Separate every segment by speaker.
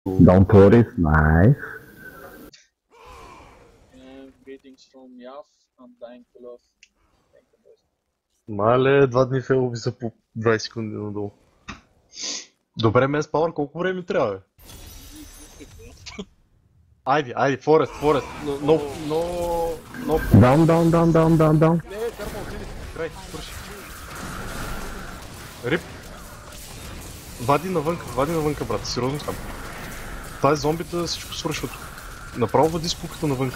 Speaker 1: Don't worry, nice.
Speaker 2: Greetings from Yav. I'm dying to love. Thank you, boys.
Speaker 3: Мале, 2 дни фейлови са по 20 секунди надолу. Добре, Мес Пауър, колко време ми трябва, бе? Айде, Форест, но...
Speaker 1: Down.
Speaker 3: Не, Карма, отиди, край, свърши. Рип. Вади навънка, брат, сериозно там. Тази зомбита всичко свършва тук. Направо вади скуката навънка.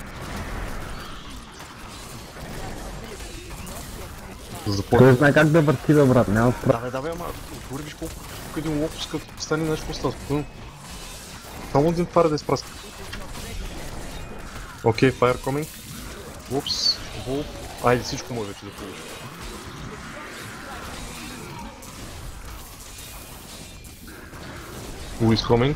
Speaker 1: Той знае как да върти, бе, брат, няма справа.
Speaker 3: Давай, ама, отвори виж колко тук един лопус, като стане нещо по става, спокойно. Само един тваря да изпраска. Окей, fire coming. Лопс, волп. Айде, всичко може вече да получи. Who is coming?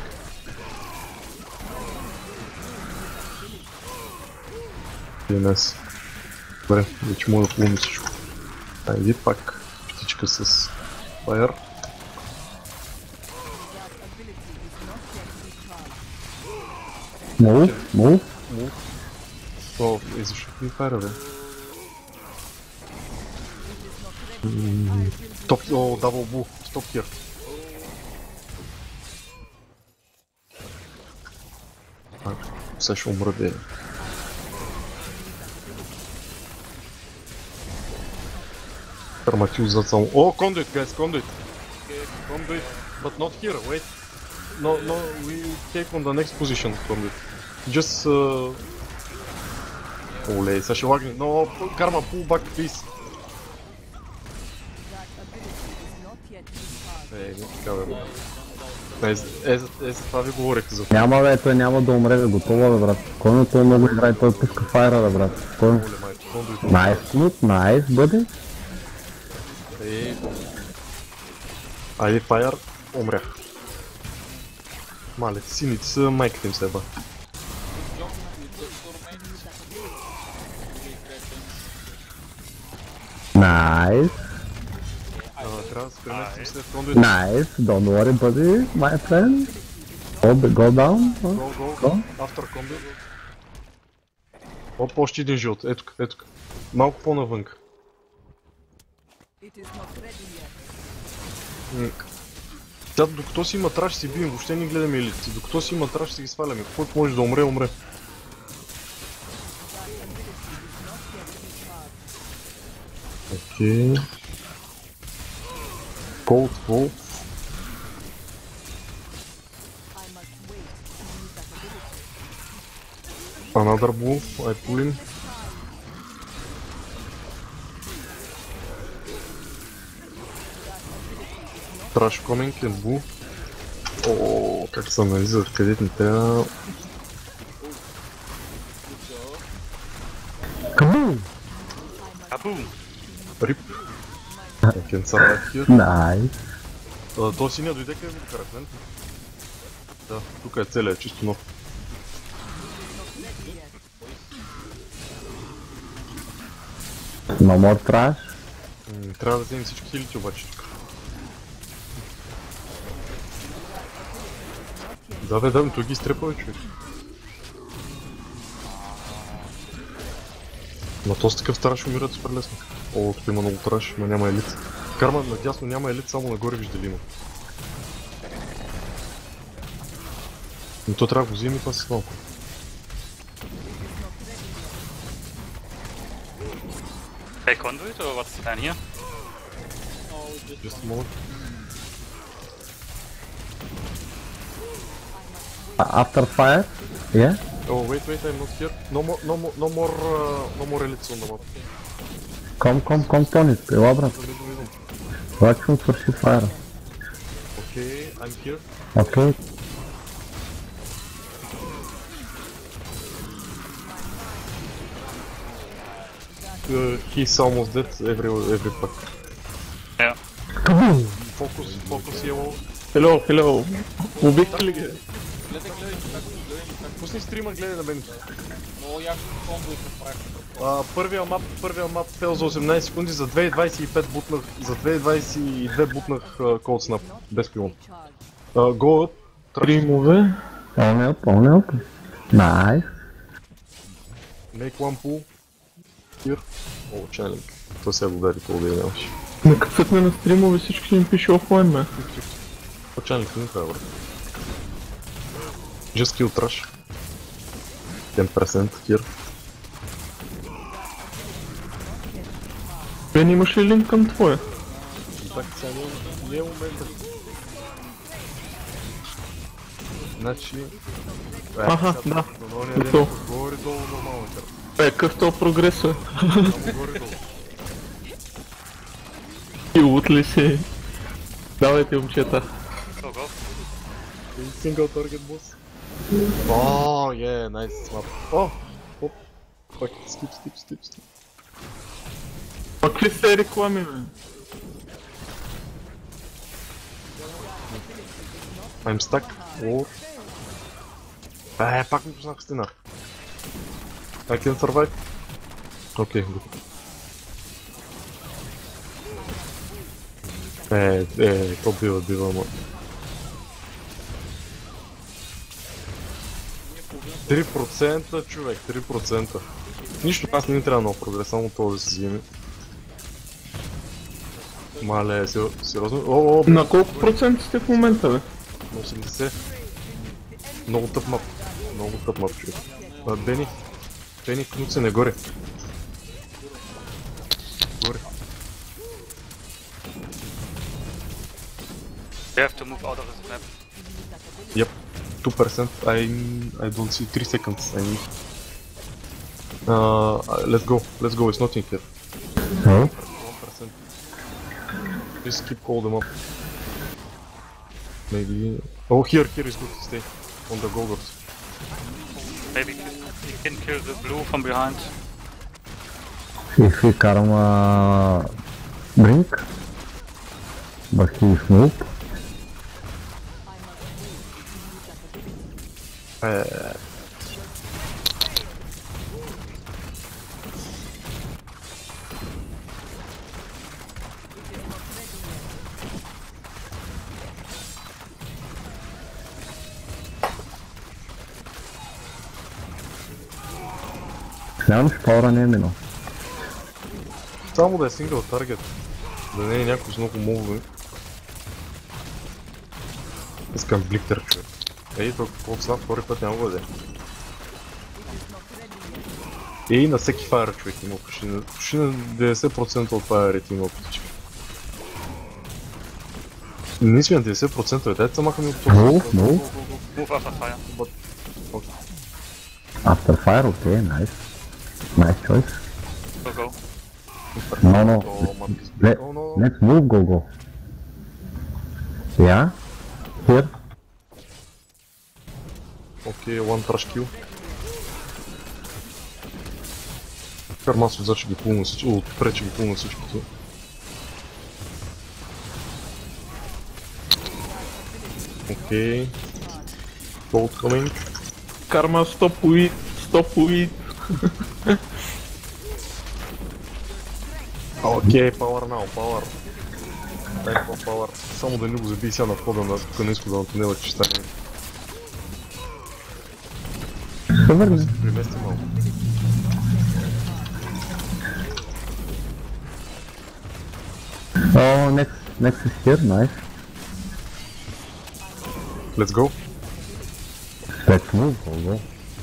Speaker 3: DNS. Добре, вече мога да получим всичко. Айде пак птичка с fire.
Speaker 1: Move.
Speaker 3: О, и защо ми файра, бе? Топ, о, дабл бул, стоп хир. Сега ще умра, бе. Арматил зад само. О, conduit, guys, conduit. Conduit, but not here, wait. No, we take on the next position, conduit. Just, Оле, сега ще лагне. Но, Карма, pull back, please. Не така, бе. За това ви говорих за това.
Speaker 1: Няма, бе, той няма да умре, бе, готова, бе, брат. Спокойно, той много играе, той пуска файра, бе, брат. Спокойно.
Speaker 3: Оле, майко, conduit.
Speaker 1: Найс, бъде.
Speaker 3: Айде, файр, умрях. Мале, сините са майката им себа.
Speaker 1: Nice,
Speaker 3: Трябва да се преместим след conduit.
Speaker 1: nice. Don't worry, buddy, my friend. Go down.
Speaker 3: Go. After conduit. Оп, още един жълт. Ето тук. Малко по-навънка. Тя докато си има траш си бием, въобще не гледаме елитите. Докато си има траш си ги сваляме. Който може да умре. Окей. Cold Wolf. Another wolf, I pull him. Trash coming and bull. О, как се нализат, където не трябва.
Speaker 1: Kaboom!
Speaker 3: Рип. I can survive here.
Speaker 1: Nice.
Speaker 3: То синия дойде къде го карах, нали? Да, тук е целият, чисто нов.
Speaker 1: No more trash.
Speaker 3: Трябва да вземем всички хилити обаче тук. Да, той ги изтрепа, бе, човек. Но то с такъв траш умират супер лесно. О, тук има много траш, но няма елит. Карма, надясно няма елит, само нагоре виждали има. Но то трябва да го вземем и това с малко.
Speaker 4: Hey, conduit or what's the plan here?
Speaker 3: Just a moment.
Speaker 1: After fire? Yeah?
Speaker 3: Oh, wait, I'm not here. No more elites on the map.
Speaker 1: Come, Tony, ела, брат. Това ще му свърши файра.
Speaker 3: Okay, I'm here.
Speaker 1: Окей.
Speaker 3: He's almost dead every pack.
Speaker 4: Yeah.
Speaker 3: Focus yellow.
Speaker 1: Hello. Убихте ли ги?
Speaker 2: Гледай,
Speaker 3: Пусни стрима, гледай на мен.
Speaker 2: много яко комбо направих.
Speaker 3: Първия мап фейл за 18 секунди, за 2.25 бутнах, за 2.22 бутнах Cold Snap, без пилон. Go up,
Speaker 5: стримове.
Speaker 1: Пълне. Найс.
Speaker 3: Make one pull. Here. О, чайник. То сега го даде, това да нямаш.
Speaker 5: На късъкне на стримове всички им пише офлайн, бе.
Speaker 3: О, чайник не трябва, брат. Just kill trash. 10% here.
Speaker 5: Бен, имаш ли линк към твоя?
Speaker 3: И так сега не е момента. Значи...
Speaker 5: Аха, да.
Speaker 3: Но
Speaker 5: Готово.
Speaker 3: горе-долу нормално карта.
Speaker 5: Какъв то прогрес е?
Speaker 3: Само горе-долу.
Speaker 5: И лут ли си? Давайте, момчета.
Speaker 4: Go, go.
Speaker 3: Single target boss. Oh, yeah, nice smart. Oh! Оп! Пак, skip.
Speaker 5: А какви сте реклами, бе?
Speaker 3: I'm stuck. Or... пак ми познах стена. I can survive. Окей, good. То бива, ама. 3% човек, 3%. Нищо, аз не ми трябва много прогрес, само това да се вземе. Мале, сериозно? О,
Speaker 5: На колко процента сте в момента, бе?
Speaker 3: на 80. Много тъп мап, човек. Бени, кнут се не горе. Горе.
Speaker 4: We have to move out of this map.
Speaker 3: Yep, 2%. I don't see 3 seconds. I need. Let's go. It's nothing here.
Speaker 1: Oh.
Speaker 3: 1%. Just keep call them up. Maybe. Oh, here is good to stay on the golders.
Speaker 4: Maybe you can kill the blue from behind.
Speaker 1: If he karma brink, but he is noob. Нямаш пауъра не е минал.
Speaker 3: Само да е сингъл таргет. Да не е някой с много мовове. Искам бликтер, човек. Ей, тук по-слаб, втори път няма го да е. Ей, на всеки файер, човек, има почти на 90% от файерите има птички. Не сме на 90%, дайте се махаме от това.
Speaker 1: No.
Speaker 4: Move after fire.
Speaker 1: After fire, okay, nice. Nice choice.
Speaker 4: Go.
Speaker 1: No. Let's move, go. Yeah? Here?
Speaker 3: Окей, one trash kill. Кармас отзад ще ги пулна всички, отпред ще ги пулна всичките. Окей. Gold coming.
Speaker 5: Карма стоп уит.
Speaker 3: Окей, power now. Дай power. Само да не го забий сега на входа на каниско да тунела, че ще стане.
Speaker 1: Ще върне.
Speaker 3: Премести малко.
Speaker 1: Oh, next is here, nice.
Speaker 3: Let's go.
Speaker 1: Let's move, go.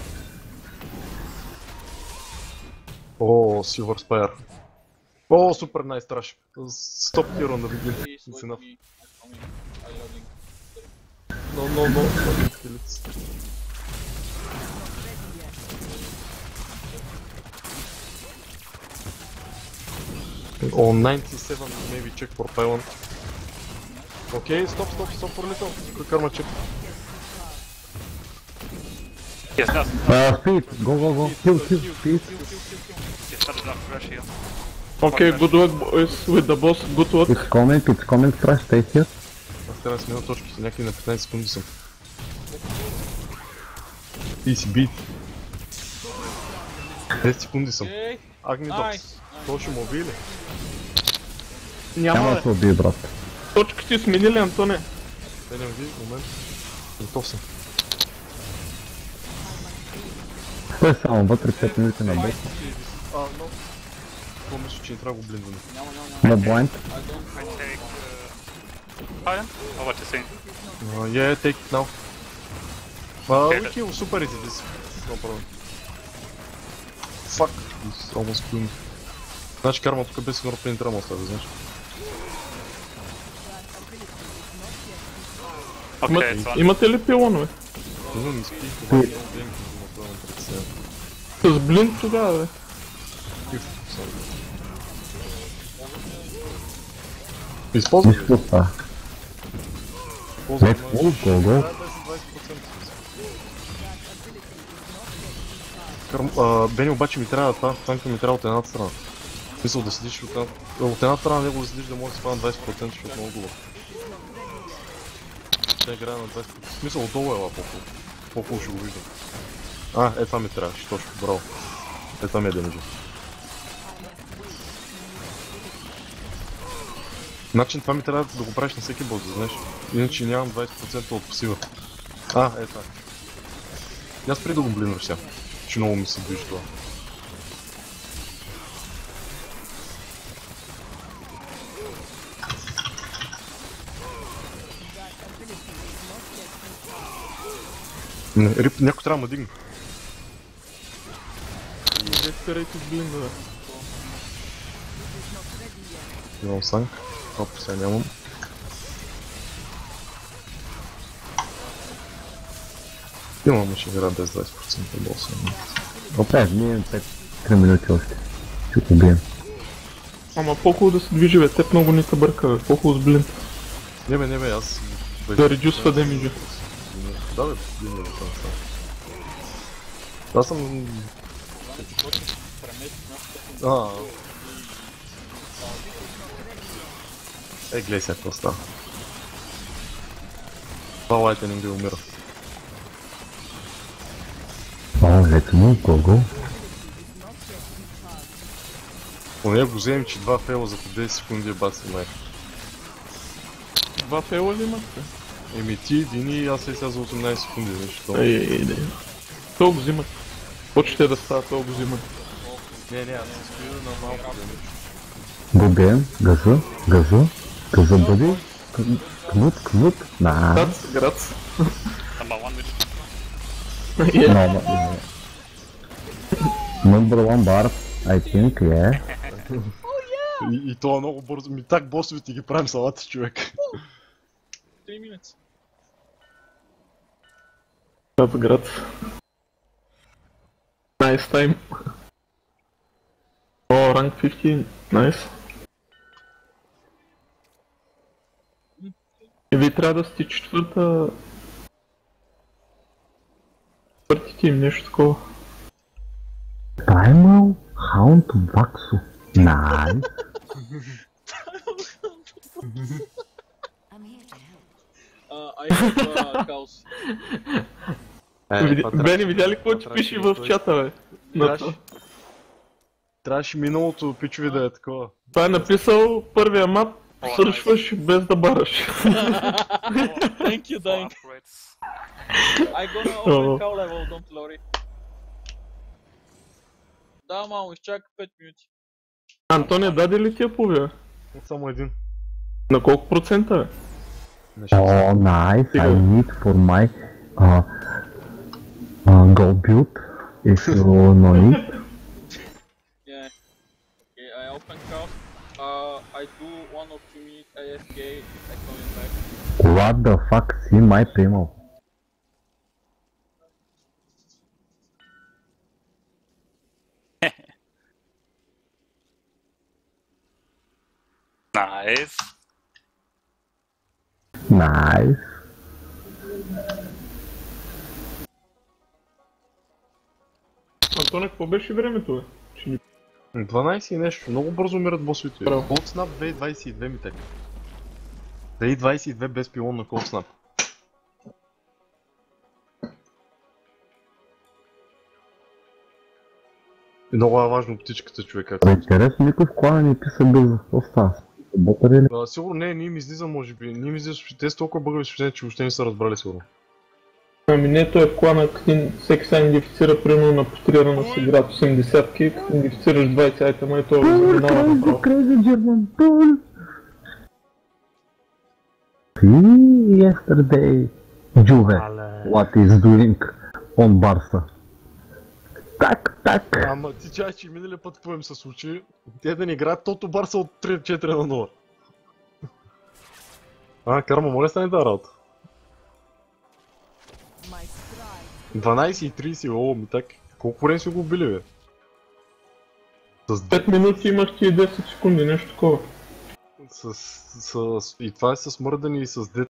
Speaker 3: О, Silver Spire. О, супер найс траш. Stop here on the begin.
Speaker 2: Please
Speaker 3: It's
Speaker 2: wait
Speaker 3: enough.
Speaker 2: me. I'm coming. I'm loading.
Speaker 3: No. Fucking kill it. Oh, 97, maybe check for pylon. Okay, stop for little. Quick karma check.
Speaker 4: Yes, not
Speaker 1: Speed, go. Kill, speed.
Speaker 4: not enough rush here.
Speaker 5: Okay, good luck boys with the boss, good luck.
Speaker 1: It's coming, trash, stay here.
Speaker 3: Аз трябва да смена точките, някъде на 15 секунди съм. Easy beat. 10 секунди съм.
Speaker 2: Okay.
Speaker 3: Агнидокс.
Speaker 2: Nice.
Speaker 3: Той ще му убие ли?
Speaker 5: Няма
Speaker 1: Няма
Speaker 5: да
Speaker 1: да се убие, брат.
Speaker 5: точките сменили, Антоне.
Speaker 3: Те не ви, момент. Готов съм.
Speaker 1: Той е само вътре 5 минути на бос.
Speaker 3: Но... Това мисля, че не трябва да го блиндваме.
Speaker 1: На блайнд.
Speaker 2: I don't
Speaker 4: I
Speaker 2: know.
Speaker 4: take fire? Or what you saying?
Speaker 3: Yeah, take it now. We kill super easy this. No problem. Fuck. This almost killed me. Значи карма тук без сигурно не трябва да оставя, знаеш.
Speaker 4: Okay, it's on.
Speaker 5: Имате ли пилонове?
Speaker 3: Не спи, това е много гейм, но това не притеснява.
Speaker 5: С блин тогава, бе.
Speaker 3: Използвай.
Speaker 1: Нищо това. Let's go, go.
Speaker 3: Бени обаче ми трябва това, танка ми трябва от едната страна. В смисъл да седиш от една страна, него да седиш да може да спада на 20%, защото много глупо. Тя играе на 20%. В смисъл отдолу ела по-хубаво. По-хубаво ще го виждам. Това ми трябваше, точно, браво. Това ми е демиджа. Начин това ми трябва да го правиш на всеки бос, да знаеш. Иначе нямам 20% от пасива. Това. И аз преди да го блинваш сега. Че много ми се движи това. Рип, някой трябва да ме дигне.
Speaker 5: Не спирайте с блин, бе.
Speaker 3: Имам санк. Оп, сега нямам. Имам, ще игра без 20% боса.
Speaker 1: Опре, ние 3 минути още. Ще го убием.
Speaker 5: Ама по-хубаво да се движи, бе. Теб много не те бърка, бе. По-хубаво с блин.
Speaker 3: Не бе, аз...
Speaker 5: Да редюсва демиджа.
Speaker 3: Да бе, блин, това става. Аз съм... Гледай сега какво става. Това лайтенинг да умира.
Speaker 1: Let's go, go.
Speaker 3: Поне го вземем, че 2 фейла за по 10 секунди е баци май.
Speaker 5: 2 фейла ли имате?
Speaker 3: Ти един и аз сега за 18 секунди, нещо.
Speaker 5: Ей. То го взимат. Почте да става, то го взимат.
Speaker 3: Не, аз се стоя на малко демидж.
Speaker 1: Го бием, газа бъди. Кнут.
Speaker 5: Грац.
Speaker 4: Number 1 with
Speaker 1: Number one bar, I think, yeah.
Speaker 3: И това много бързо. Так босовете ги правим салата, човек.
Speaker 2: 3 minutes.
Speaker 5: Грац. Nice time. Rank 15, nice. И ви трябва да сте четвърти тим, нещо такова.
Speaker 1: Primal Hound Vaxu. Nice.
Speaker 2: I have cows.
Speaker 5: Бени, видя ли какво ти пише в чата, бе?
Speaker 3: Трябваше миналото пичови да е такова.
Speaker 5: Това е написал първия мап, свършваш без да бараш.
Speaker 2: Thank you, Dying. I gonna open cow level, don't worry. Да, мамо, изчака 5 минути.
Speaker 5: Антония, даде ли ти я повия?
Speaker 3: Само един.
Speaker 5: На колко процента, бе?
Speaker 1: Oh, nice. I need for my go build if you know it.
Speaker 2: Yeah. Okay, I open cow. I do 1 or 2 minutes AFK, I coming back.
Speaker 1: What the fuck? See my primal.
Speaker 4: Nice.
Speaker 1: Nice.
Speaker 5: Антония, какво беше времето, бе?
Speaker 3: 12 и нещо, много бързо умират босовете. Cold Snap 2022 ми тека. 2022 без пилон на Cold Snap. Много е важно птичката, човека.
Speaker 1: Интересно, никой в клана не писа без остава. Батарея ли?
Speaker 3: Сигурно не им излиза, може би. Не им излиза, те са толкова бъгави съобщения, че въобще не са разбрали сигурно.
Speaker 5: Ами не, той в клана, като всеки сега идентифицира примерно на пострирана с играт 80-ки, като идентифицираш 20 айтема и той заминава направо.
Speaker 1: Crazy German Paul. Yesterday, Juve, what is doing on Barca? Так.
Speaker 3: Ама ти чай, че миналия път какво им се случи? Те да ни играят тото Барса от 3-4 на 0. Карма, моля стане тази работа. 12:30, о, ми так. Колко време си го убили, бе? С
Speaker 5: 5 минути имаш ти 10 секунди, нещо такова.
Speaker 3: И това е с мърдани и с